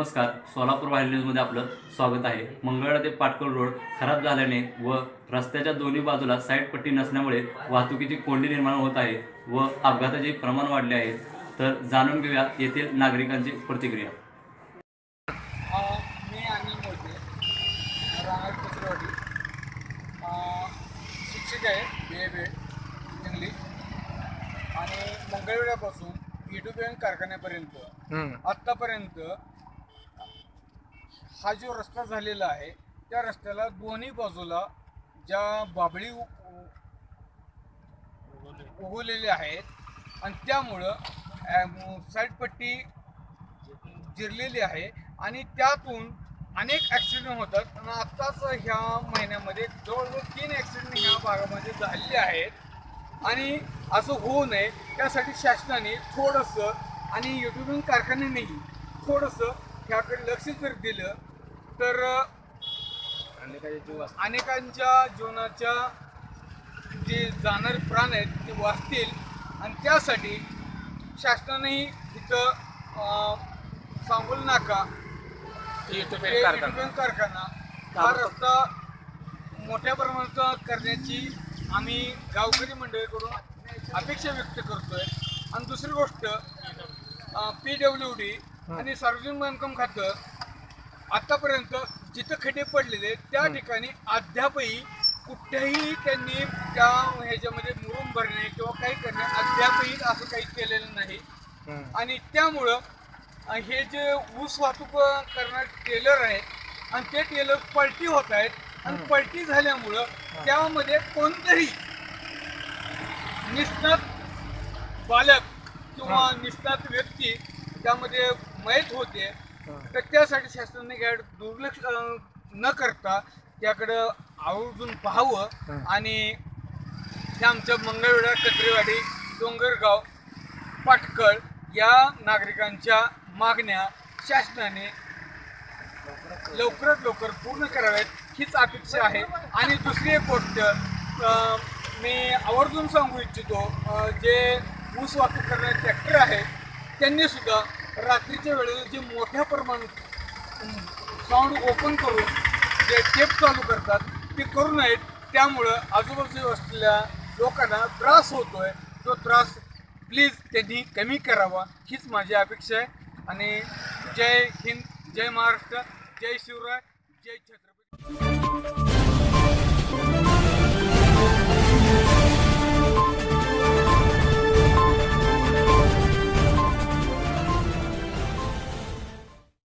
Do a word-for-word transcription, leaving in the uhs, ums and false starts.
नमस्कार, सोलापूर व्हायरल न्यूजमध्ये आपलं स्वागत आहे। मंगळवेढा ते पाटकळ रोड खराब झाल्याने व रस्त्याच्या दोन्ही बाजूला साईड पट्टी नसल्यामुळे वाहतुकीची कोंडी निर्माण होत आहे व अपघाताचे प्रमाण वाढले आहे। तर जाणून घेऊया येथील नागरिकांची प्रतिक्रिया। मी अनिल मोहिते, राहणार कुसरवाडी, शिक्षक आहे बी ए बी इंग्लिश आणि मंगळवेढ्यापासून ईडब्ल्यूएन कारखान्यापर्यंत आत्तापर्यंत हा जो रस्ता झालेला आहे त्या रस्त्याला दोन्ही बाजूला ज्या बाबळी उगवलेल्या आहेत आणि त्यामुळं साईडपट्टी जिरलेली आहे आणि त्यातून अनेक ॲक्सिडेंट होतात आणि आत्ताच ह्या महिन्यामध्ये जवळजवळ तीन ॲक्सिडेंट ह्या भागामध्ये झालेले आहेत आणि असं होऊ नये त्यासाठी शासनाने थोडंसं आणि ईडब्ल्यूएन कारखान्यानेही थोडंसं ह्याकडे लक्ष जर दिलं तर अनेकांच्या जीवनाच्या जे जाणारे प्राण आहेत ते वाचतील आणि त्यासाठी शासनानेही इथं सांगोल नाका ईडब्ल्यूएन कारखाना हा रस्ता मोठ्या प्रमाणात करण्याची आम्ही गावकरी मंडळीकडून अपेक्षा व्यक्त करतोय। आणि दुसरी गोष्ट पी डब्ल्यू डी आणि सार्वजनिक बांधकाम खातं आतापर्यंत जिथं खड्डे पडलेले त्या ठिकाणी अद्यापही कुठेही त्यांनी त्या ह्याच्यामध्ये मुरुम भरणे किंवा काही करणे अद्यापही असं काही केलेलं नाही आणि त्यामुळं हे जे ऊस वाहतूक करणारे टेलर आहेत आणि ते टेलर पलटी होत आहेत आणि पलटी झाल्यामुळं त्यामध्ये कोणतरी निष्णात बालक किंवा निष्णात व्यक्ती त्यामध्ये मयत होते तर त्यासाठी शासनाने काय दुर्लक्ष न करता त्याकडं आवर्जून पाहावं आणि त्या आमच्या मंगळवेढा कत्रेवाडी डोंगरगाव पाटकळ या नागरिकांच्या मागण्या शासनाने लवकरात लवकर पूर्ण कराव्यात हीच अपेक्षा आहे। आणि दुसरी एक गोष्ट मी आवर्जून सांगू इच्छितो, जे ऊस वाहतूक करणारे ट्रॅक्टर आहेत त्यांनी सुद्धा रात्रीच्या वेळेला जे मोठ्या प्रमाणात साऊंड ओपन करून जे टेप चालू करतात ते करू नयेत, त्यामुळं आजूबाजूला असलेल्या लोकांना त्रास होतोय। तो त्रास प्लीज त्यांनी कमी करावा हीच माझी अपेक्षा आहे। आणि जय हिंद, जय महाराष्ट्र, जय शिवराय, जय छत्रपती।